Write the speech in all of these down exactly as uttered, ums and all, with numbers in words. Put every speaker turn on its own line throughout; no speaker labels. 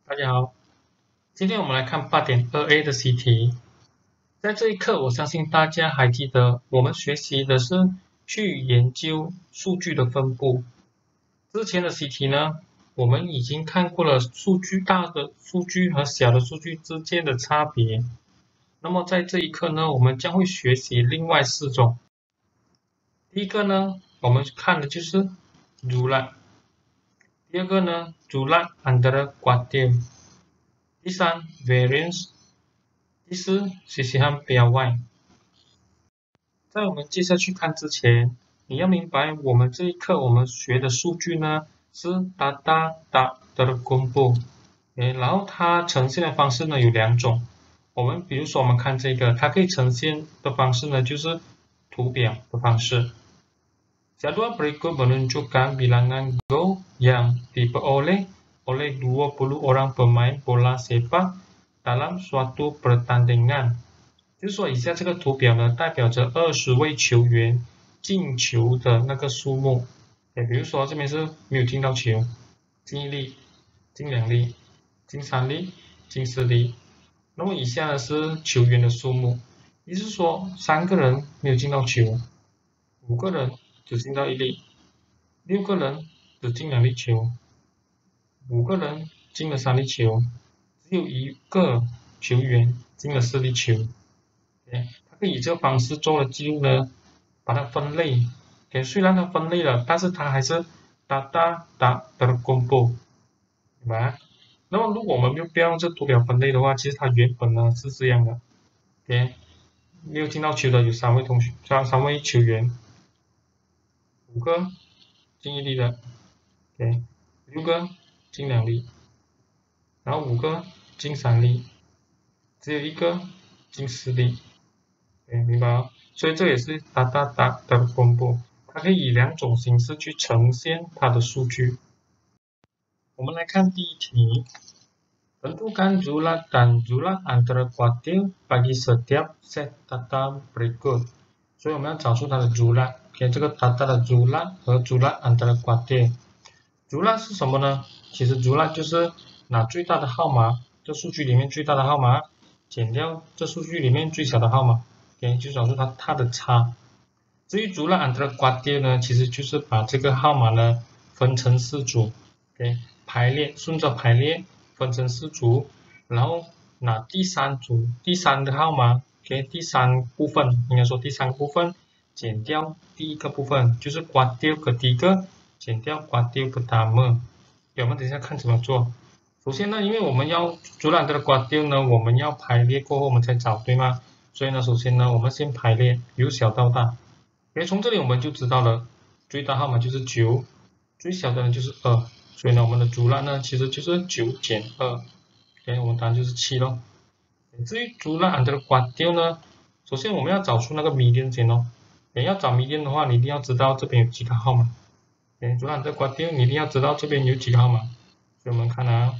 大家好，今天我们来看 八点二 A 的习题。在这一课，我相信大家还记得，我们学习的是去研究数据的分布。之前的习题呢，我们已经看过了数据大的数据和小的数据之间的差别。那么在这一课呢，我们将会学习另外四种。第一个呢，我们看的就是 jumlah。第二个呢 jumlah antara kuartil。第三 variance。第四 sisihan piawai。在我们接下去看之前，你要明白我们这一课我们学的数据呢是 data tak terkumpul， 然后它呈现的方式呢有两种。我们比如说我们看这个，它可以呈现的方式呢就是图表的方式。Jadwal berikut menunjukkan bilangan gol yang diperoleh oleh dua puluh orang pemain bola sepak dalam suatu pertandingan。就是说，以下这个图表呢，代表着二十位球员进球的那个数目。哎，比如说这边是没有进到球，进一粒，进两粒，进三粒，进四粒。那么以下呢是球员的数目，也就是说三个人没有进到球，五个人只进到一粒，六个人只进两粒球，五个人进了三粒球，只有一个球员进了四粒球。它可以以这个方式做了记录呢，把它分类。虽然它分类了，但是它还是 data tak terkumpul， 明白？那么如果我们没有不要用这图表分类的话，其实它原本呢是这样的。OK， 没有进到球的有三位同学，三三位球员，五个进一粒的 ，OK， 六个进两粒，然后五个进三粒，只有一个进四粒。OK， 明白哦？所以这也是 data tak terkumpul， 它可以以两种形式去呈现它的数据。我们来看第一题。Tentukan jumlah dan jumlah antara kuartil bagi setiap set data berikut。所以我们要找出它的 jumlah， 给这个 data 的 jumlah 和 jumlah antara kuartil。jumlah 是什么呢？其实 jumlah 就是拿最大的号码，这数据里面最大的号码，减掉这数据里面最小的号码， OK， 就找出它它的差。至于 jumlah antara kuartil 呢，其实就是把这个号码呢分成四组 ，OK， 排列，顺着排列。分成四组，然后拿第三组第三的号码给第三部分，应该说第三个部分减掉第一个部分，就是 kuartil ketiga减掉 kuartil pertama。我们等一下看怎么做。首先呢，因为我们要jumlah的 kuartil呢，我们要排列过后我们才找，对吗？所以呢，首先呢，我们先排列由小到大。OK， 从这里我们就知道了，最大号码就是九，最小的呢就是二。所以呢，我们的jumlah呢，其实就是九减二 ，OK， 我们答案就是七咯。至于jumlah antara kuartil呢，首先我们要找出那个 median 先咯。要找 median 的话，你一定要知道这边有几个号码。jumlah antara kuartil 你一定要知道这边有几个号码。所以我们看啊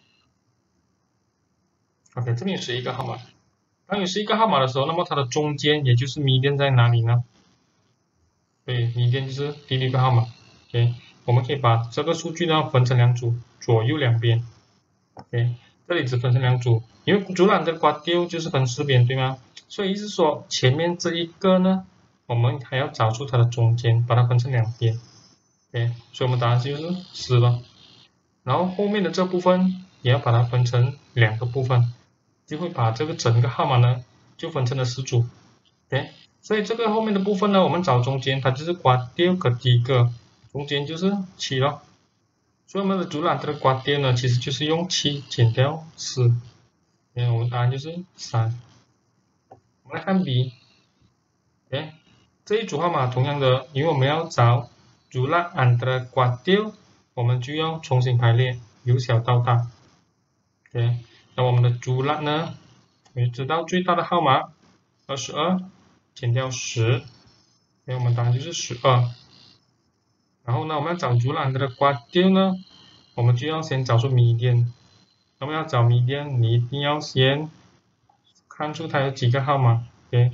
，OK， 这边有十一个号码。当有十一个号码的时候，那么它的中间也就是 median 在哪里呢？对 ，median 就是第六个号码 ，OK。我们可以把这个数据呢分成两组，左右两边。OK， 这里只分成两组，因为jumlah的kuartil就是分四边，对吗？所以意思说前面这一个呢，我们还要找出它的中间，把它分成两边。OK， 所以我们答案就是四了。然后后面的这部分也要把它分成两个部分，就会把这个整个号码呢就分成了四组。OK， 所以这个后面的部分呢，我们找中间，它就是 kuartil ketiga。中间就是七咯，所以我们的jumlah的kuartil呢，其实就是用七减掉四，我们答案就是三。我们来看 B， OK， 这一组号码同样的，因为我们要找jumlah antara kuartil， 我们就要重新排列，由小到大。OK， 那我们的jumlah呢，你知道最大的号码二十二减掉十，所以我们答案就是十二。然后呢，我们要找jumlah的kuartil呢，我们就要先找出 median。那么要找 median， 你一定要先看出它有几个号码 ，OK？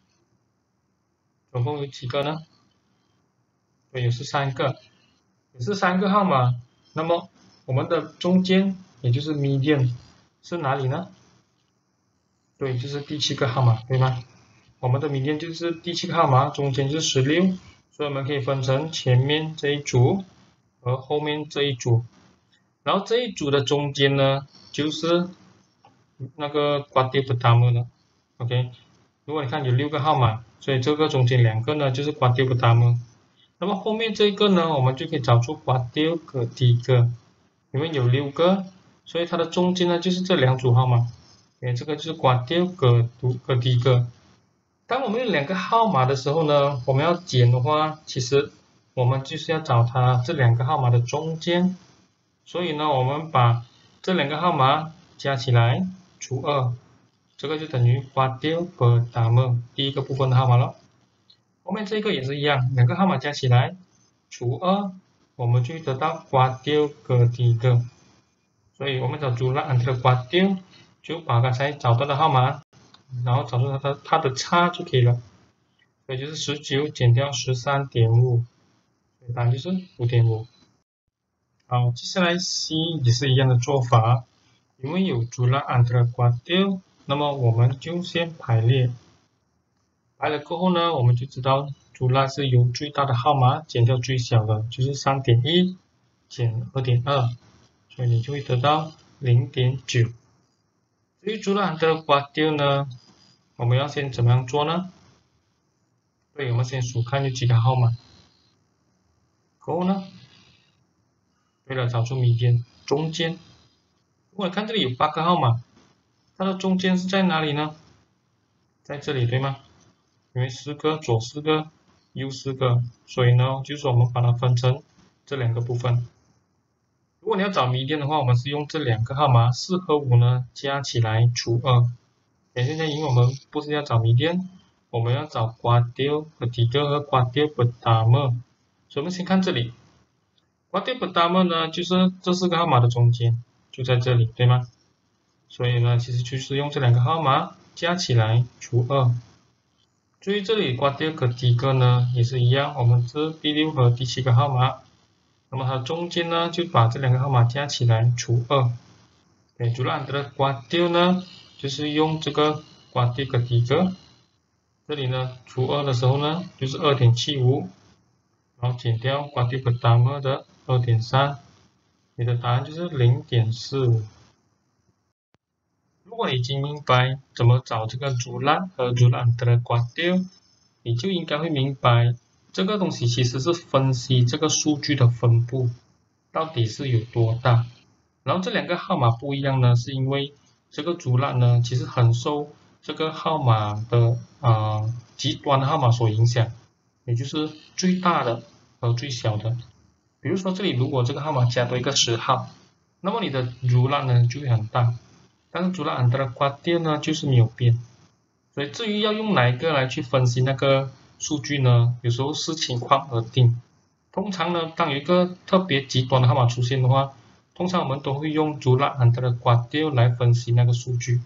总共有几个呢？对，有十三个，有十三个号码。那么我们的中间也就是 median 是哪里呢？对，就是第七个号码，对吗？我们的 median 就是第七个号码，中间就是十六，所以我们可以分成前面这一组和后面这一组。然后这一组的中间呢，就是那个 quartile pertama 了 ，OK。如果你看有六个号码，所以这个中间两个呢就是 quartile pertama。那么后面这个呢，我们就可以找出 quartile ketiga，因为有六个，所以它的中间呢就是这两组号码。OK，这个就是 quartile ketiga。当我们有两个号码的时候呢，我们要减的话，其实我们就是要找它这两个号码的中间。所以呢，我们把这两个号码加起来除二，这个就等于 quartile pertama 第一个部分的号码了。后面这个也是一样，两个号码加起来除二，我们就会得到 quartile ketiga。所以我们找 jumlah antara quartile，就把刚才找到的号码，然后找出它的它的差就可以了。所以就是十九减掉 十三点五，所以答案就是 五点五。好，接下来 C 也是一样的做法，因为有 jumlah antara quartile，那么我们就先排列。排了过后呢，我们就知道 jumlah 是由最大的号码减掉最小的，就是 三点一 减 二点二， 所以你就会得到 零点九。至于 jumlah antara quartile呢，我们要先怎么样做呢？对，我们先数看有几个号码，过后呢，为了找出 median 中间，如果你看这里有八个号码，它的中间是在哪里呢？在这里，对吗？因为四个左四个右四个，所以呢，就是我们把它分成这两个部分。如果你要找 median 的话，我们是用这两个号码四和五呢加起来除二。现在因为我们不是要找 median， 我们要找 quartile ketiga 和 quartile pertama， 所以我们先看这里。quartile pertama 呢，就是这四个号码的中间，就在这里，对吗？所以呢，其实就是用这两个号码加起来除二。注意这里 quartile ketiga 呢也是一样，我们是第六和第七个号码，那么它中间呢就把这两个号码加起来除二。对，jumlah antara quartile 呢就是用这个 quartile ketiga， 这里呢除二的时候呢就是 二点七五， 然后减掉 quartile pertama 的 二点三， 你的答案就是 零点四五。如果你已经明白怎么找这个 jumlah 和 jumlah antara quartile， 你就应该会明白这个东西其实是分析这个数据的分布到底是有多大。然后这两个号码不一样呢，是因为这个jumlah呢其实很受这个号码的啊、呃、极端的号码所影响，也就是最大的和最小的。比如说这里如果这个号码加多一个十号，那么你的jumlah呢就会很大。但是jumlah antara quartile呢就是没有变，所以至于要用哪一个来去分析那个数据呢，有时候视情况而定。通常呢，当有一个特别极端的号码出现的话，通常我们都会用jumlah antara quartile来分析那个数据。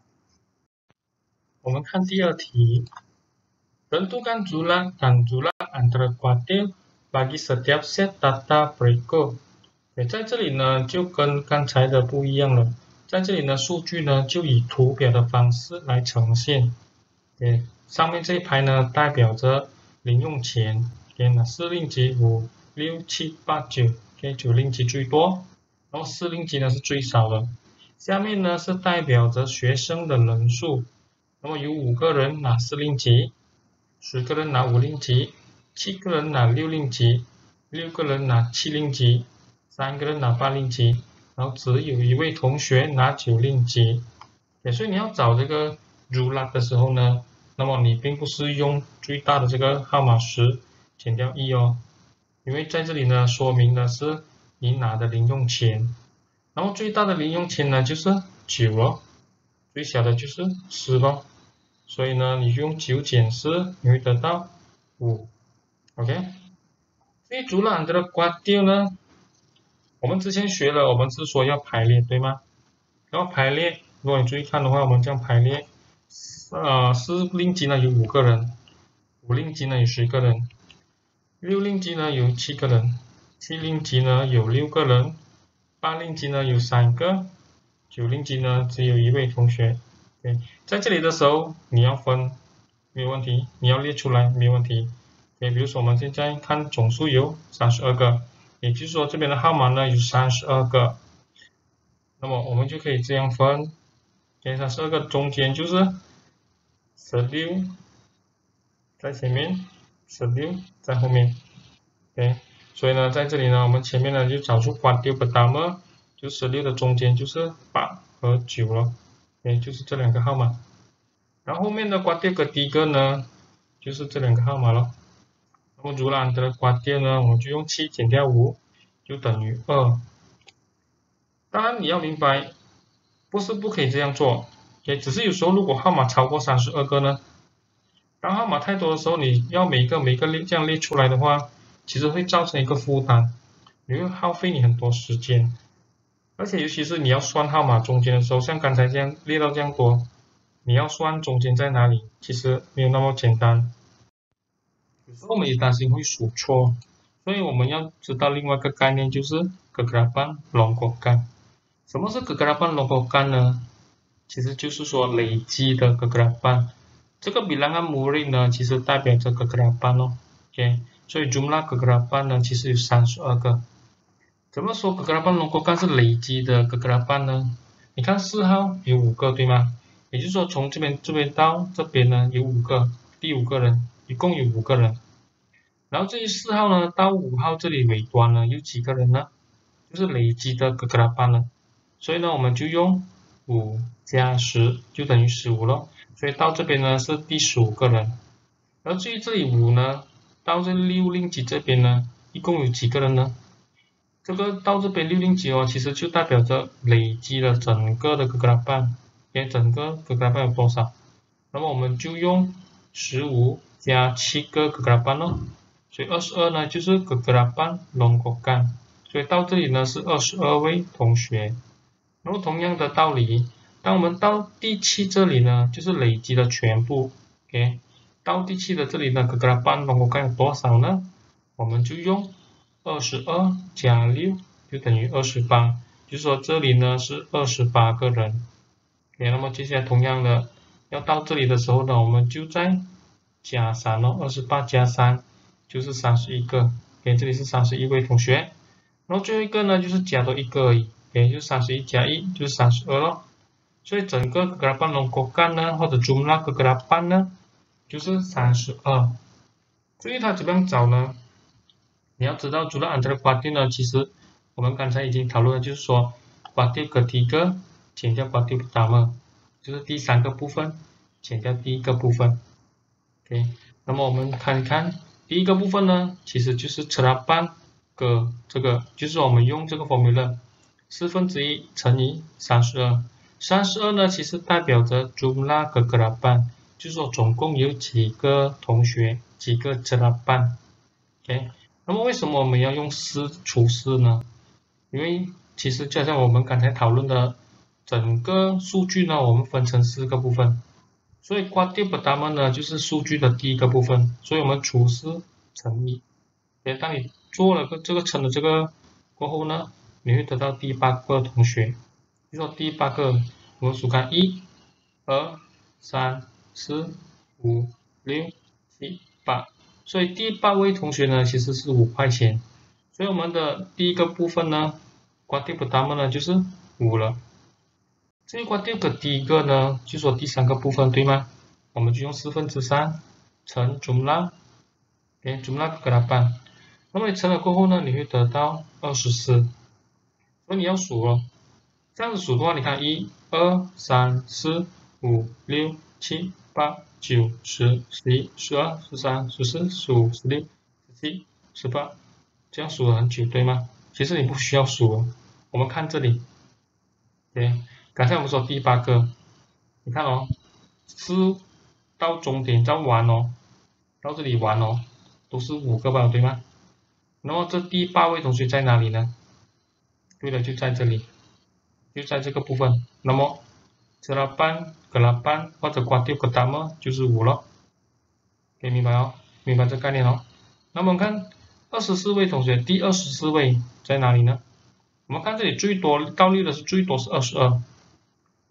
我们看第二题 ，tentukan jumlah dan jumlah antara quartile bagi setiap set data berikut。在这里呢，就跟刚才的不一样了。在这里呢，数据呢就以图表的方式来呈现。对，上面这一排呢代表着零用钱，对，那四令吉五六七八九，对，九令吉最多，然后四令吉呢是最少的。下面呢是代表着学生的人数，那么有五个人拿四令吉，十个人拿五令吉，七个人拿六令吉，六个人拿七令吉，三个人拿八令吉。然后只有一位同学拿九令吉，所以你要找这个 jumlah 的时候呢，那么你并不是用最大的这个号码十减掉一哦，因为在这里呢说明的是你拿的零用钱，然后最大的零用钱呢就是九咯，最小的就是十咯，所以呢你用九减十，你会得到五 ，OK。所以jumlah antara quartile呢，我们之前学了，我们是说要排列，对吗？然后排列，如果你注意看的话，我们这样排列，呃，四令吉呢有五个人，五令吉呢有十个人，六令吉呢有七个人，七令吉呢有六个人，八令吉呢有三个， 九零级呢只有一位同学。对，在这里的时候你要分没有问题，你要列出来没有问题。对，比如说我们现在看总数有三十二个，也就是说这边的号码呢有三十二个，那么我们就可以这样分，给三十二个中间就是十六在前面，十六在后面。OK， 所以呢在这里呢我们前面呢就找出 quartile pertama， 就十六的中间就是八和九了，也就是这两个号码。然后后面的 quartile ketiga 呢就是这两个号码了。那么 jumlah antara quartile 呢，我们就用七减掉五，就等于二。当然你要明白，不是不可以这样做，也只是有时候如果号码超过三十二个呢，当号码太多的时候，你要每个每个列这样列出来的话，其实会造成一个负担，你会耗费你很多时间，而且尤其是你要算号码中间的时候，像刚才这样列到这样多，你要算中间在哪里，其实没有那么简单。有时候我们也担心会数错，所以我们要知道另外一个概念就是 kegerapan longgokan。什么是 kegerapan longgokan 呢？其实就是说累积的 kegerapan。这个 bilangan murid 呢，其实代表着 kegerapan 哦。OK， 所以 jumlah kegerapan 呢，其实有三十二个。怎么说 kegerapan longgokan 是累积的 kegerapan 呢？你看四号有五个，对吗？也就是说从这边这边到这边呢有五个，第五个人。一共有五个人，然后至于四号呢，到五号这里尾端呢有几个人呢？就是累积的 kegerapan 了，所以呢我们就用五加十就等于十五了，所以到这边呢是第十五个人。然后至于这里五呢，到这六令吉这边呢，一共有几个人呢？这个到这边六令吉哦，其实就代表着累积了整个的 kegerapan， 给整个 kegerapan 有多少？那么我们就用十五加七个 kegerapan 哦，所以二十二呢就是 kegerapan longgokan， 所以到这里呢是二十二位同学。然后同样的道理，当我们到第七这里呢，就是累积的全部 ，OK， 到第七的这里呢 kegerapan longgokan 有多少呢？我们就用二十二加六就等于二十八，就是说这里呢是二十八个人。OK， 那么接下来同样的，要到这里的时候呢，我们就再加三哦，二十八加三就是三十一个，给这里是三十一位同学，然后最后一个呢就是加多一个而已，也就是三十一加一就是三十二咯，所以整个 kegerapan longgokan 呢，或者 jumlah kegerapan 呢，就是三十二。至于它怎么样找呢？你要知道 jumlah antara quartile 呢，其实我们刚才已经讨论了，就是说 quartile ketiga减掉 quartile pertama， 就是第三个部分减掉第一个部分。OK， 那么我们看一看第一个部分呢，其实就是 cerapan 个这个，就是我们用这个 formula 四分之一乘以三十二，三十二呢其实代表着 jumlah kegerapan， 就是说总共有几个同学，几个 cerapan。OK， 那么为什么我们要用四除四呢？因为其实就像我们刚才讨论的，整个数据呢，我们分成四个部分。所以 quartile pertama 呢就是数据的第一个部分，所以我们除四乘以，当你做了个这个乘的这个过后呢，你会得到第八个同学，就说第八个我们数看一、二、三、四、五、六、七、八，所以第八位同学呢其实是五块钱，所以我们的第一个部分呢 quartile pertama 呢就是五了。至于 quartile ketiga呢，就说第三个部分，对吗？我们就用四分之三乘 jumlah， okay， jumlah kegerapan。那么你乘了过后呢，你会得到二十四。所以你要数哦，这样子数的话，你看一、二、三、四、五、六、七、八、九、十、十一、十二、十三、十四、十五、十六、十七、十八，这样数了很久，对吗？其实你不需要数哦，我们看这里，对。刚才我们说第八个，你看哦，四到终点再完哦，到这里完哦，都是五个吧，对吗？那么这第八位同学在哪里呢？对了，就在这里，就在这个部分。那么cerapan kelapan或者 quartile pertama就是五咯，可以明白哦，明白这概念哦。那么我们看二十四位同学，第二十四位在哪里呢？我们看这里最多到六的是最多是二十二。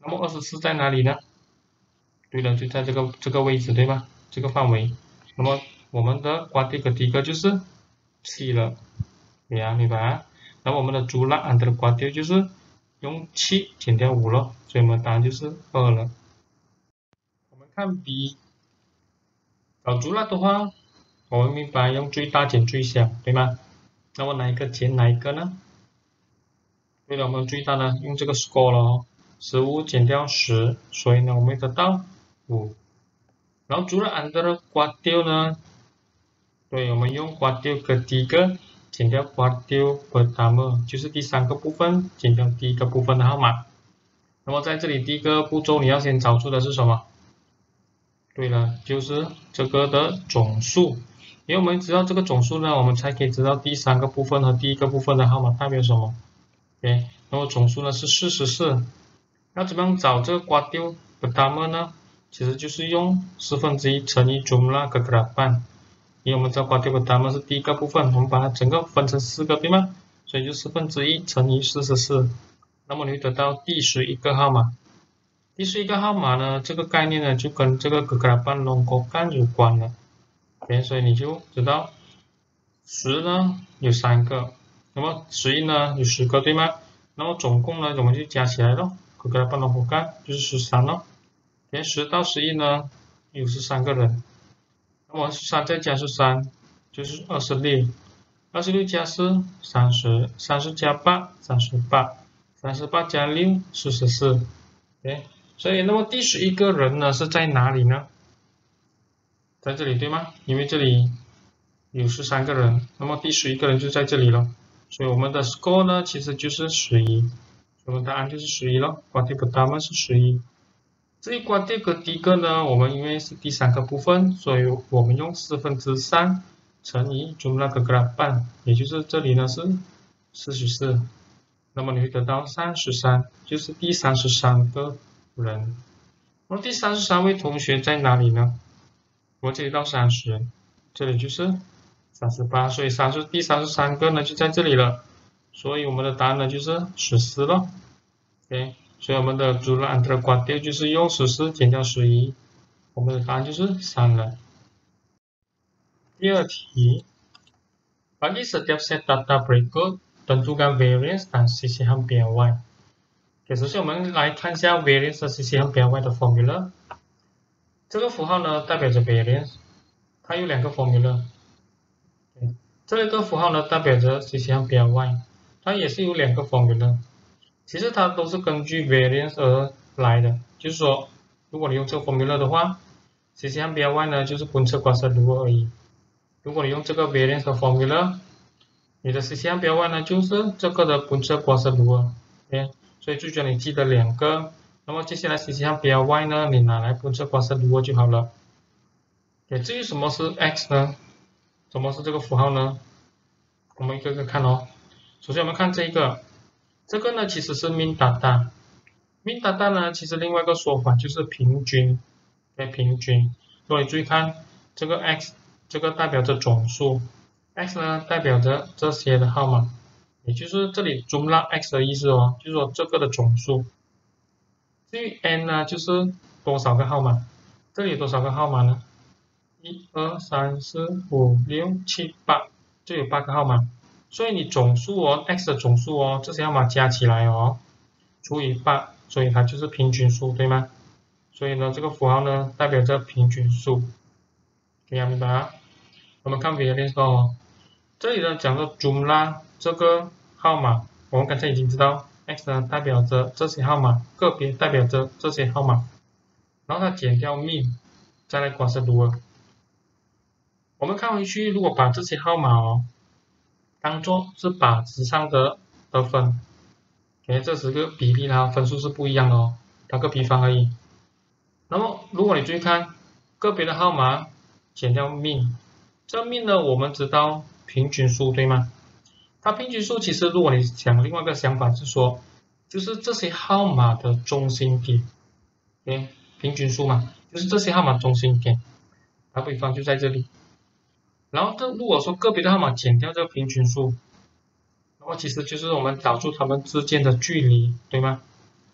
那么二十四在哪里呢？对了，就在这个这个位置，对吗？这个范围。那么我们的瓜地格第一个就是七了，对呀，明白啊？那么我们的朱拉安德的瓜地就是用七减掉五了，所以我们答案就是二了。我们看 B， 找朱拉的话，我们明白用最大减最小，对吗？那么哪一个减哪一个呢？对了，我们最大呢用这个 score 了哦，十五减掉十，所以呢我们会得到五。然后除了 under 的刮掉呢，对，我们用刮掉ketiga减掉刮掉 pertama， 就是第三个部分减掉第一个部分的号码。那么在这里第一个步骤你要先找出的是什么？对了，就是这个的总数。因为我们知道这个总数呢，我们才可以知道第三个部分和第一个部分的号码代表什么。OK， 那么总数呢是四十四。那怎么样找这个刮掉 pertama 呢？其实就是用四分之一乘以 jumlah kegerapan。因为我们知道刮掉 pertama 是第一个部分，我们把它整个分成四个，对吗？所以就四分之一乘以四十四，那么你会得到第十一个号码。第十一个号码呢，这个概念呢就跟这个 kegerapan longgokan 有关了。OK， 所以你就知道十呢有三个，那么十一呢有十个，对吗？那么总共呢我们就加起来咯 kegerapan longgokan 就是十三咯。连十到十一呢有十三个人。那么十三再加十三就是二十六，二十六加四三十，三十加八三十八，三十八加六四十四。OK， 所以那么第十一个人呢是在哪里呢？在这里对吗？因为这里有十三个人，那么第十一个人就在这里了。所以我们的 score 呢其实就是十一，我们答案就是十一了。Kuantiti pertama 是十一。至于刮掉个第一个呢，我们因为是第三个部分，所以我们用四分之三乘以 jumlah kegerapan， 也就是这里呢是四十四，那么你会得到三十三，就是第三十三个人。那么第三十三位同学在哪里呢？我这里到三十，这里就是三十八，所以三十第三十三个呢就在这里了，所以我们的答案呢就是十四了。OK。所以我们的主要 antara 刮掉就是用十四减掉十一，我们的答案就是三了。第二题 bagi setiap set data berikut tentukan variance dan sisihan biaya y。 首先我们来看一下 variance 和 sisihan biaya 的 formula。 这个符号呢代表着 variance， 它有两个 formula。 这个符号呢代表着 sisihan biaya， 它也是有两个 formula。其实它都是根据 variance 而来的，就是说，如果你用这个 formula 的话 ，sisihan biaya 呢就是punca kuasa dua而已。如果你用这个 variance 的 formula， 你的 sisihan biaya 呢就是这个的 punca kuasa dua。OK， 所以最主要你记得两个，那么接下来 sisihan biaya 呢，你拿来 punca kuasa dua就好了。OK， 至于什么是 x 呢？什么是这个符号呢？我们一个个看哦。首先我们看这个。这个呢其实是 mean data，mean data 呢其实另外一个说法就是平均，对，平均。所以注意看这个 x， 这个代表着总数 ，x 呢代表着这些的号码，也就是这里 jumlah x 的意思哦，就是说这个的总数。至于 n 呢就是多少个号码，这里有多少个号码呢？一二三四五六七八，就有八个号码。所以你总数哦 ，x 的总数哦，这些号码加起来哦，除以八，所以它就是平均数，对吗？所以呢，这个符号呢代表着平均数，大家明白啊？我们看 variance 哦，这里呢讲到 jumlah 这个号码，我们刚才已经知道 x 呢代表着这些号码，个别代表着这些号码，然后它减掉 mean， 再来 kuasa dua。我们看回去，如果把这些号码哦。当做是把值上的得分，给这十个比例它分数是不一样的哦，打个比方而已。那么如果你注意看个别的号码减掉 mean， 这 mean 呢我们知道平均数对吗？它平均数其实如果你想另外一个想法是说，就是这些号码的中心点，对，平均数嘛，就是这些号码中心点，打比方就在这里。然后这如果说个别的号码减掉这个平均数，那么其实就是我们找出它们之间的距离，对吗？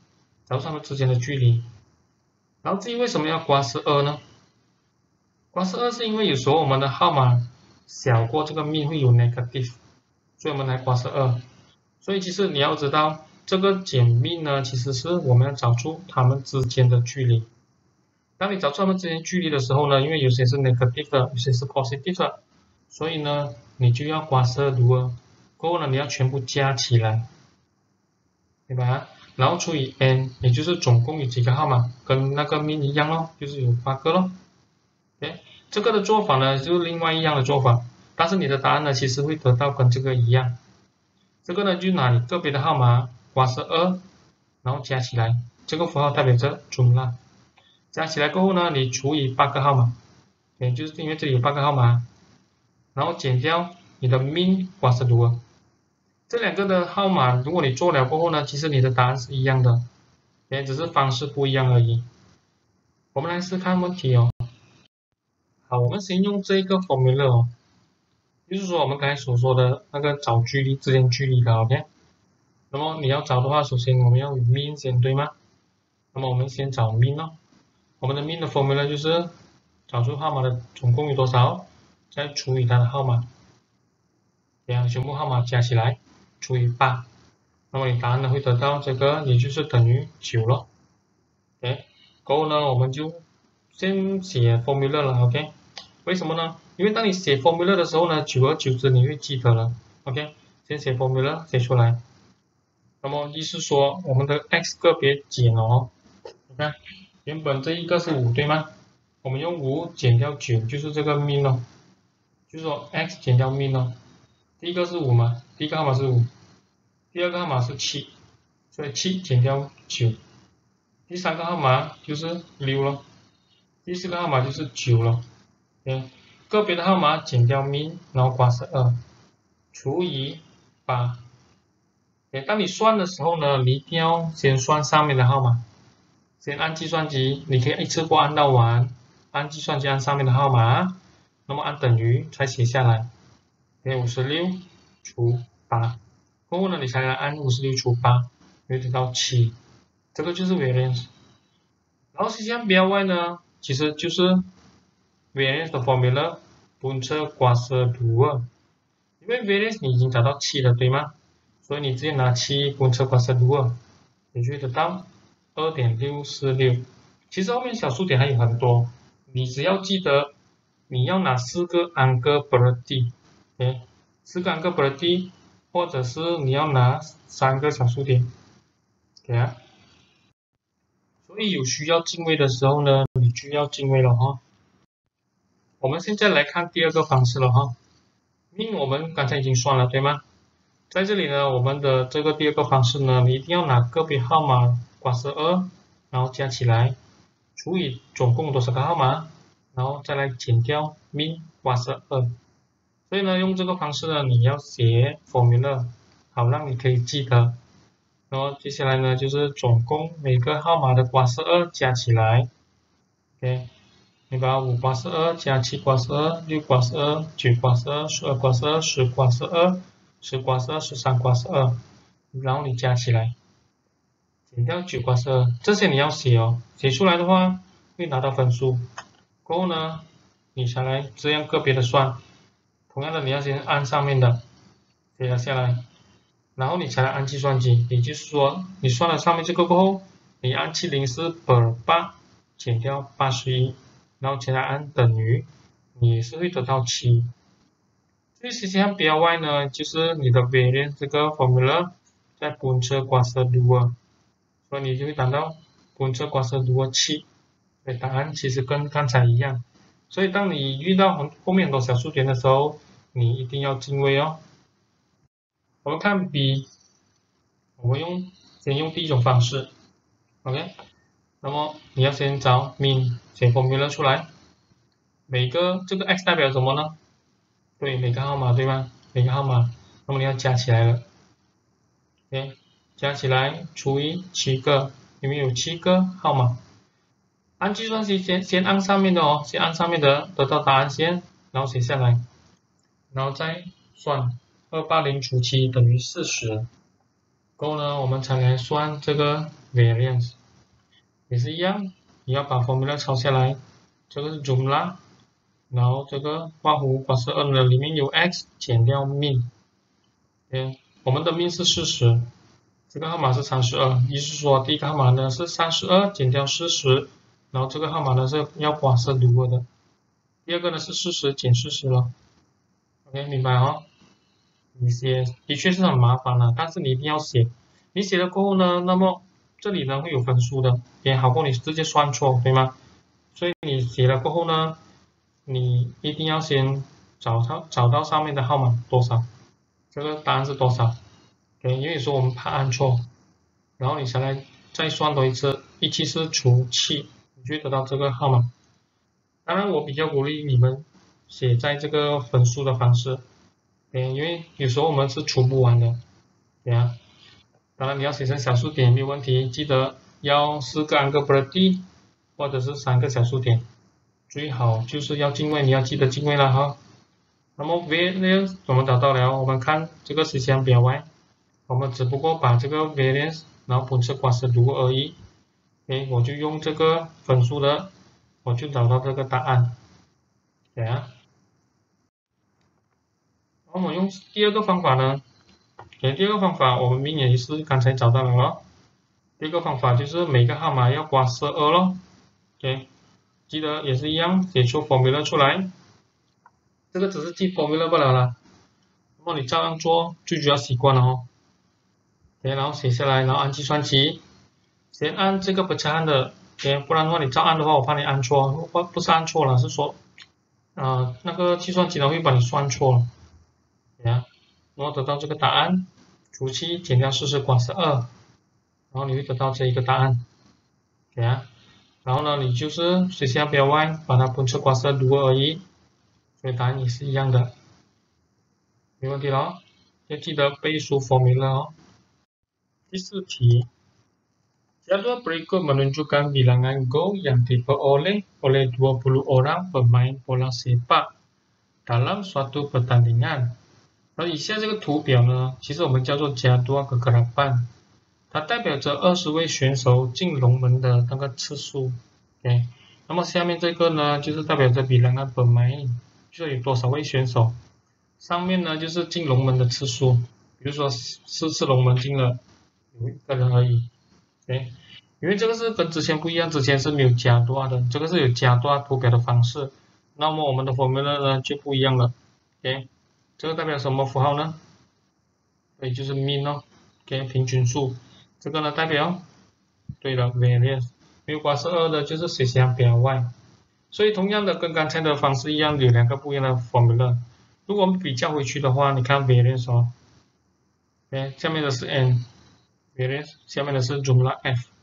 找出它们之间的距离。然后至于为什么要刮十二呢？刮十二是因为有时候我们的号码小过这个 mean 会有 negative， 所以我们来刮十二。所以其实你要知道，这个减 mean 呢，其实是我们要找出它们之间的距离。当你找出它们之间的距离的时候呢，因为有些是 negative 的，有些是 positive 的，所以呢，你就要刮十二除二，过后呢，你要全部加起来，对吧？然后除以 n， 也就是总共有几个号码，跟那个 mean 一样咯，就是有八个咯。OK， 这个的做法呢，就是另外一样的做法，但是你的答案呢，其实会得到跟这个一样。这个呢，就拿你个别的号码刮十二，然后加起来，这个符号代表着中啦。加起来过后呢，你除以八个号码，也就是因为这里有八个号码，然后减掉你的 mean 刮十二。这两个的号码，如果你做了过后呢，其实你的答案是一样的，也只是方式不一样而已。我们来试看问题哦。好，我们先用这个 formula 哦，就是说我们刚才所说的那个找距离之间距离的 ，OK。那么你要找的话，首先我们要有 mean 先，对吗？那么我们先找 mean 哦。我们的 mean 的 formula 就是找出号码的总共有多少，再除以它的号码，这样全部号码加起来除以八，那么你答案呢会得到这个，也就是等于九咯。OK， 过后呢我们就先写 formula 了 ，OK。为什么呢？因为当你写 formula 的时候呢，久而久之你会记得了 ，OK。先写 formula 写出来，那么意思说我们的 x 个别减哦，你看。原本这一个是五对吗？我们用五减掉九就是这个 mean 哦，就是说 x 减掉 mean 哦。第一个是五嘛，第一个号码是五，第二个号码是七，所以七减掉九，第三个号码就是六了，第四个号码就是九了。OK， 个别的号码减掉 mean， 然后刮十二，除以八。OK， 当你算的时候呢，你一定要先算上面的号码。先按计算机，你可以一次过按到完，按计算机按上面的号码，那么按等于才写下来。OK， 五十六除八，过后呢，你才来按五十六除八，会得到七，这个就是 variance。然后 C C M B L Y 呢，其实就是 variance 的 formula 分测刮十除二，因为 variance 你已经找到七了，对吗？所以你直接拿七分测刮十除二，你就会得到二点六四六，其实后面小数点还有很多，你只要记得你要拿四个 angle bracket， OK， 四个 angle bracket， 或者是你要拿三个小数点 ，OK 啊。所以有需要进位的时候呢，你就要进位了哈。我们现在来看第二个方式了哈。mean 我们刚才已经算了，对吗？在这里呢，我们的这个第二个方式呢，你一定要拿个别号码刮十二，然后加起来，除以总共多少个号码，然后再来减掉 mean 刮十二。所以呢，用这个方式呢，你要写 formula， 好让你可以记得。然后接下来呢，就是总共每个号码的刮十二加起来 ，OK， 你把五刮十二加七刮十二，六刮十二，九刮十二，十二刮十二，十刮十二，十刮十二，十三刮十二，然后你加起来。减掉九刮十二，这些你要写哦，写出来的话会拿到分数。过后呢，你才来这样个别的算。同样的，你要先按上面的写了下来，然后你才来按计算机。也就是说，你算了上面这个过后，你按七百零四per 八减掉八十一，然后才来按等于，你也是会得到七。这个 C C M B L Y 呢，就是你的 variance 这个 formula 再分测刮十二，所以你就会达到分测刮十二七。对，答案其实跟刚才一样。所以当你遇到很后面很多小数点的时候，你一定要进位哦。我们看 B， 我们用先用第一种方式 ，OK。那么你要先找 mean， 写 formula 出来。每个这个 x 代表什么呢？对，每个号码对吗？每个号码，那么你要加起来了 ，OK， 加起来除以七个，因为有七个号码。按计算机先先按上面的哦，先按上面的得到答案先，然后写下来，然后再算二百八十除七等于四十。过后呢，我们才来算这个 variance。 也是一样，你要把 formula 抄下来，这个是 jumlah， 然后这个括弧括十二呢里面有 x 减掉 min， 对，我们的 min 是四十，这个号码是三十二，意思说第一个号码呢是三十二减掉四十，然后这个号码呢是要挂是如何的，第二个呢是四十减四十了 ，OK 明白哦？你写的确是很麻烦了，但是你一定要写，你写了过后呢，那么这里呢会有分数的，也好过你直接算错，对吗？所以你写了过后呢，你一定要先找到找到上面的号码多少，这个答案是多少？对，因为有时候我们怕按错，然后你下来再算多一次，一七四除七，你就会得到这个号码。当然，我比较鼓励你们写在这个分数的方式，对，因为有时候我们是除不完的，对啊。当然你要写成小数点没有问题，记得要四个 angle bracket 或者是三个小数点，最好就是要进位，你要记得进位了哈。那么 variance 我们找到了，我们看这个时间表外，我们只不过把这个 variance 然后本次挂是如而已。OK， 我就用这个分数的，我就找到这个答案。对啊。那么用第二个方法呢？OK， 第二个方法我们明也是刚才找到了咯。第二个方法就是每个号码要挂十二咯。OK， 记得也是一样，写出 formula 出来。这个只是记 formula 不了啦。那么你照样做，最主要习惯了哦。OK， 然后写下来，然后按计算器，先按这个不加按的 ，OK， 不然的话你照按的话，我怕你按错，不不是按错了，是说，啊、呃、那个计算机呢会把你算错了。对啊，然后得到这个答案，除七减掉四十挂十二，然后你会得到这一个答案，对啊，然后呢，你就是水下标外把它分出挂十二如而已，所以答案也是一样的，没问题了，要记得背书 formula 哦。第四题，jadwal berikut menunjukkan bilangan gol yang diperoleh oleh dua puluh orang pemain bola sepak dalam suatu pertandingan。而以下这个图表呢，其实我们叫做加多格格拉班，它代表着二十位选手进龙门的那个次数。OK， 那么下面这个呢，就是代表着比兰安本麦，就是有多少位选手。上面呢就是进龙门的次数，比如说四次龙门进了有一个人而已。OK， 因为这个是跟之前不一样，之前是没有加多的，这个是有加多图表的方式，那么我们的 formula 呢就不一样了。OK。这个代表什么符号呢？对，就是 mean 哦 ，OK， 平均数。这个呢代表，对了 variance， 没有挂十二的就是水箱表外。所以同样的跟刚才的方式一样，有两个不一样的 formula。如果我们比较回去的话，你看 variance 哦 ，OK， 下面的是 n，variance， 下面的是 jumlah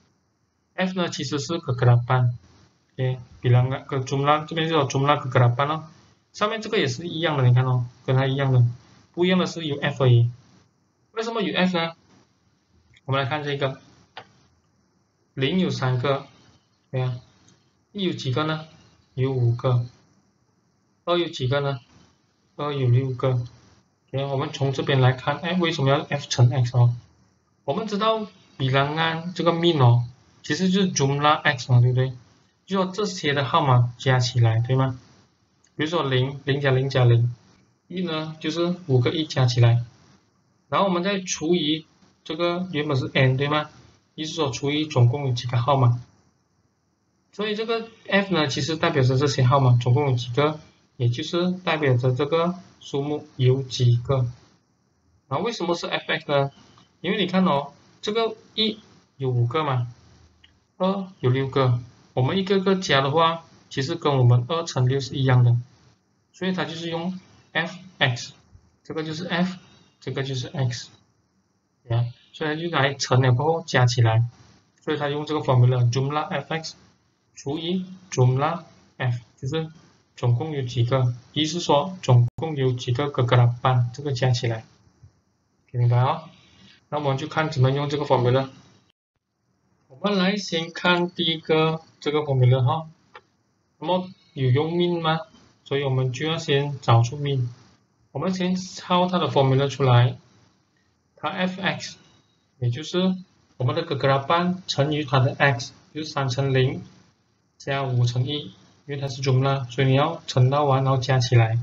f。f 呢其实是kegerapan， OK， bilangan ke jumlah 这边就有 jumlah kegerapan 哦。上面这个也是一样的，你看哦，跟它一样的，不一样的是有 f 而已。为什么有 f 呢？我们来看这个，零有三个，对呀，一有几个呢？有五个。二有几个呢？二有六个。OK， 我们从这边来看，哎，为什么要 f 乘 x 哦？我们知道bilangan这个 min 哦，其实就是 jumlah x 嘛，对不对？就说这些的号码加起来，对吗？比如说零，零加零加零，一呢就是五个一加起来，然后我们再除以这个原本是 n 对吗？意思说除以总共有几个号码，所以这个 f 呢其实代表着这些号码总共有几个，也就是代表着这个数目有几个。然后为什么是 f(x) 呢？因为你看哦，这个一有五个嘛，二有六个，我们一个个加的话，其实跟我们二乘六是一样的，所以它就是用 f(x)， 这个就是 f， 这个就是 x， 对啊，所以它就来乘了过后加起来，所以它用这个 formula jumlah f(x) 除以 jumlah f， 就是总共有几个，意思说总共有几个格格拉班，这个加起来，明白哦？那我们就看怎么用这个 formula。我们来先看第一个这个 formula 哈，那么有用 min 吗？所以我们就要先找出 min。我们先抄它的 formula 出来，它 f(x) 也就是我们的kegerapan乘以它的 x， 就是三乘零加五乘一，因为它是 jumlah， 所以你要乘到完，然后加起来。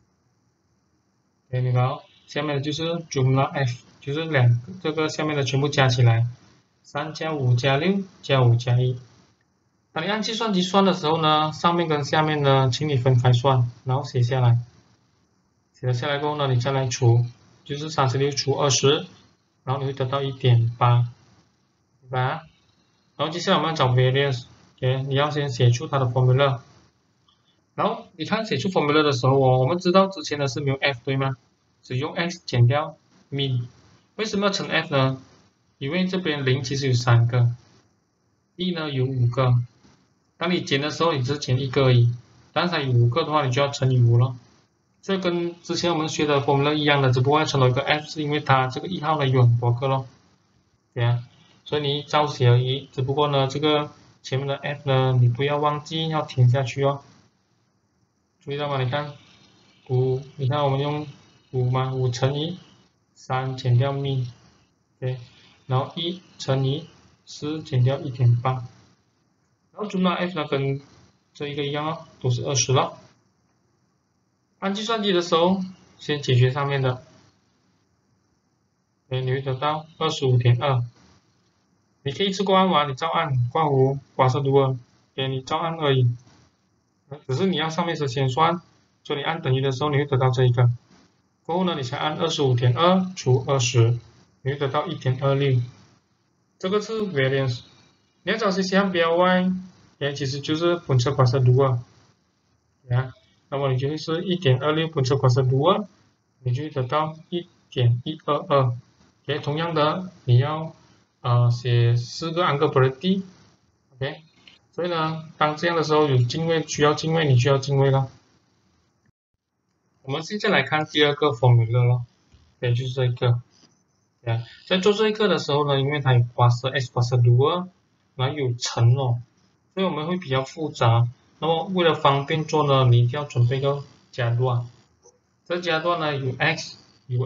明白哦？下面的就是 jumlah f， 就是两个这个下面的全部加起来，三加五加六加五加一。当你按计算机算的时候呢，上面跟下面呢，请你分开算，然后写下来。写了下来过后呢，你再来除，就是三十六除二十，然后你会得到 一点八， 明白啊？然后接下来我们要找 variance，OK， 你要先写出它的 formula。然后你看写出 formula 的时候哦，我们知道之前的是没有 f 对吗？只用 x 减掉 min。为什么要乘 f 呢？因为这边零其实有三个，一呢有五个。当你减的时候，你只减一个而已，但是它有五个的话，你就要乘以五了。这跟之前我们学的 formula 一样的，只不过要乘到一个 f， 是因为它这个一号呢有很多个咯，对呀，所以你照写而已。只不过呢，这个前面的 f 呢，你不要忘记要填下去哦。注意到吗？你看五，你看我们用五嘛，五乘以三减掉 min， 对，然后一乘以四减掉 一点八， 然后 jumlah f 呢跟这一个一样哦，都是二十了。按计算机的时候，先解决上面的，对，你会得到 二十五点二。你可以一次过按完，你照按，刮胡刮色读啊，给你照按而已。只是你要上面是先算，所以你按等于的时候，你会得到这一个。过后呢，你才按 二十五点二 除二十，你会得到 一点二六。这个是 variance。你要找 C C M B L Y， 也其实就是本色刮色读啊，啊，那么你就会是 一点二六 本色刮色读啊，你就会得到 一点一二二。OK， 同样的，你要呃写四个 angle bracket，OK。所以呢，当这样的时候有进位需要进位，你需要进位了。我们现在来看第二个 formula 了，也就是这一个。对啊，在做这一个的时候呢，因为它有刮色 x 刮色 dual， 然后有乘哦，所以我们会比较复杂。那么为了方便做呢，你一定要准备一个加段。这加段呢有 x 有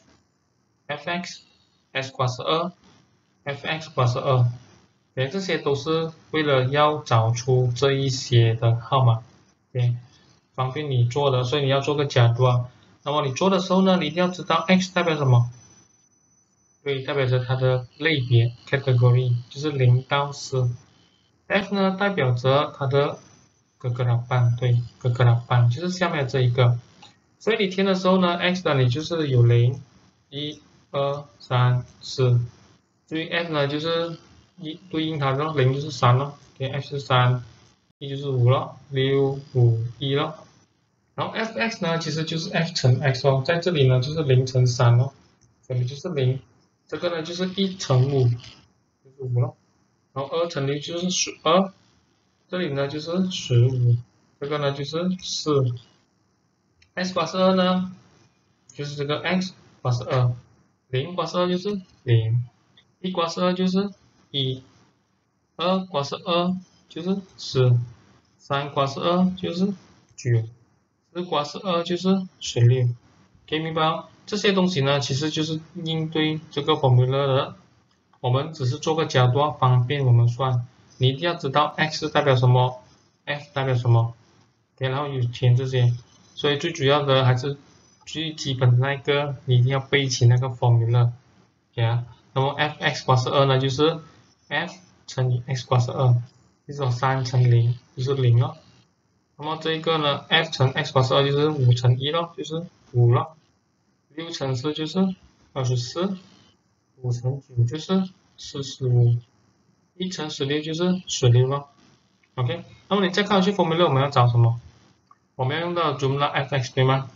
f，fx，x 刮色二 ，fx 刮色二。对，这些都是为了要找出这一些的号码，对，方便你做的，所以你要做个加段。那么你做的时候呢，你一定要知道 x 代表什么，对，代表着它的类别 category， 就是零到四。f 呢代表着它的kegerapan，对，kegerapan就是下面这一个。所以你填的时候呢 ，x 呢你就是有零、一、二、三、四。至于 f 呢就是。一对应它的零就是三了，给 f 是三，一就是五了，六五一了。然后 fx 呢，其实就是 f 乘 x 哦，在这里呢就是零乘三哦，这里就是零，这个呢就是一乘五，就是五了。然后二乘六就是十二，这里呢就是十五，这个呢就是四。x 刮是二呢，就是这个 x 刮是二，零刮是二就是零，一刮是二就是一，二刮是二就是十，三刮是二就是九，四刮是二就是十六。可以明白哦？这些东西呢，其实就是应对这个 formula 的。我们只是做个加段，方便我们算。你一定要知道 x 代表什么 ，f 代表什么，对，然后有填这些。所以最主要的还是最基本的那个，你一定要背起那个 formula， 对啊。那么 fx 刮是二呢，就是 f 乘以 x 刮是二，就是说三乘零就是零了。那么这一个呢 ，f 乘 x 刮是二就是五乘一咯，就是五了。六乘四就是二十四，五乘九就是四十五，一乘十六就是十六了。OK， 那么你再看回去 formula 我们要找什么？我们要用到 jumlah fx 对吗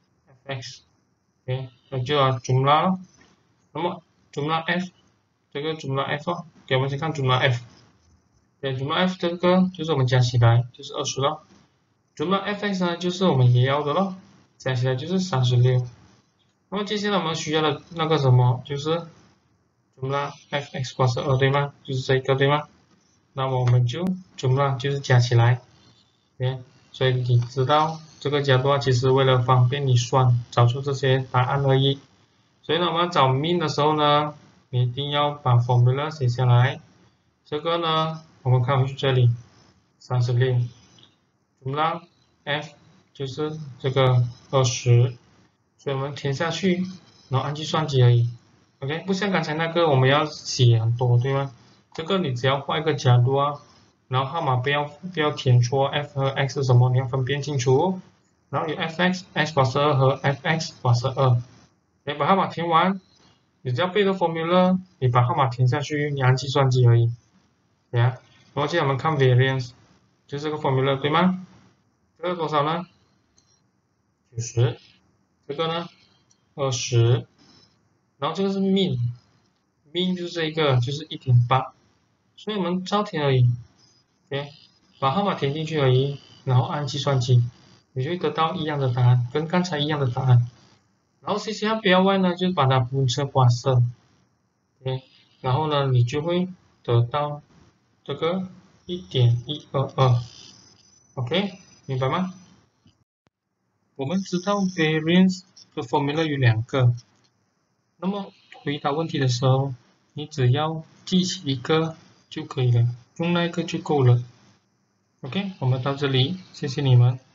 ？fx，OK， 那就要 jumlah 了。那么 jumlah f 这个 jumlah f 哦，给我们先看 jumlah f。对 ，jumlah f 这个就是我们加起来就是二十了。jumlah fx 呢就是我们也要的了，加起来就是三十六。那么接下来我们需要的那个什么就是 jumlah fx 刮是二对吗？就是这个对吗？那么我们就 jumlah 就是加起来，对，所以你知道这个加段其实为了方便你算，找出这些答案而已。所以呢，我们要找 min 的时候呢， 你一定要把 formula 写下来。这个呢，我们看回去这里，三十六，怎么啦 ？f 就是这个二十，所以我们填下去，然后按计算机而已。OK， 不像刚才那个我们要写很多，对吗？这个你只要画一个角度啊，然后号码不要不要填错 ，f 和 x 是什么，你要分辨清楚。然后有 f(x)，x 把十二和 f(x) 把十二，你把号码填完，你只要背个 formula， 你把号码填下去，你按计算机而已，对呀。然后接下来我们看 variance， 就是这个 formula 对吗？这个多少呢？九十，这个呢？二十，然后这个是 mean，mean 就是这一个，就是 一点八，所以我们照填而已 ，OK， 把号码填进去而已，然后按计算机，你就会得到一样的答案，跟刚才一样的答案。然后 C C R 标外呢，就把它分成花色 ，OK， 然后呢，你就会得到这个 一点一二二 ，OK， 明白吗？我们知道 variance 的 formula 有两个，那么回答问题的时候，你只要记起一个就可以了，用那一个就够了。OK， 我们到这里，谢谢你们。